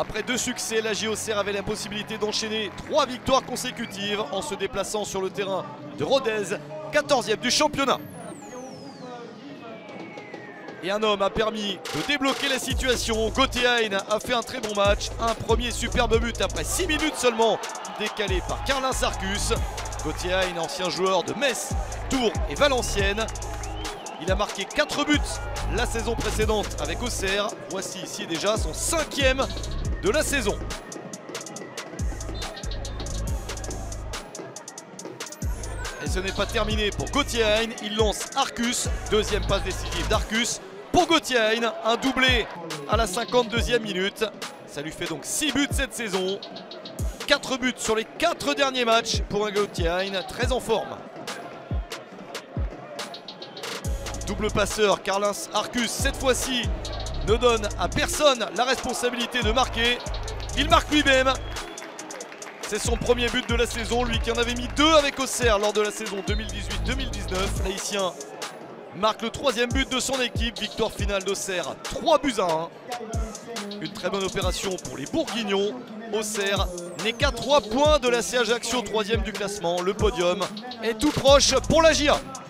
Après 2 succès, la Auxerre avait la possibilité d'enchaîner 3 victoires consécutives en se déplaçant sur le terrain de Rodez, 14e du championnat. Et un homme a permis de débloquer la situation. Gauthier Hein a fait un très bon match. Un premier superbe but après 6 minutes seulement, décalé par Carlin Arcus. Gauthier Hein, ancien joueur de Metz, Tours et Valenciennes. Il a marqué 4 buts la saison précédente avec Auxerre. Voici ici déjà son 5e de la saison. Et ce n'est pas terminé pour Gauthier Hein. Il lance Arcus, 2e passe décisive d'Arcus. Pour Gauthier Hein, un doublé à la 52e minute. Ça lui fait donc 6 buts cette saison. 4 buts sur les 4 derniers matchs pour un Gauthier Hein très en forme. Double passeur, Carlin Arcus cette fois-ci ne donne à personne la responsabilité de marquer. Il marque lui-même. C'est son premier but de la saison, lui qui en avait mis 2 avec Auxerre lors de la saison 2018-2019. L'Haïtien marque le 3e but de son équipe. Victoire finale d'Auxerre, 3-1. Une très bonne opération pour les Bourguignons. Auxerre n'est qu'à 3 points de la CA Ajaccio, 3e du classement. Le podium est tout proche pour la JA.